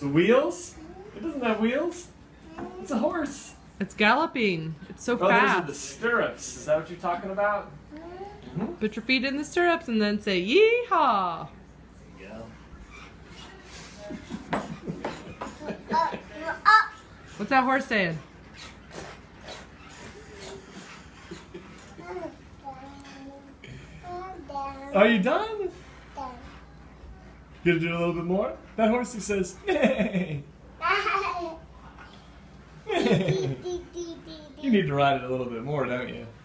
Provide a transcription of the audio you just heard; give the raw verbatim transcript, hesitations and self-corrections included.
The wheels? It doesn't have wheels. It's a horse. It's galloping. It's so Oh, fast. those are the stirrups. Is that what you're talking about? Mm-hmm. Put your feet in the stirrups and then say yee-haw. Yeah. What's that horse saying? Are you done? Gonna do a little bit more? That horsey says, hey. You need to ride it a little bit more, don't you?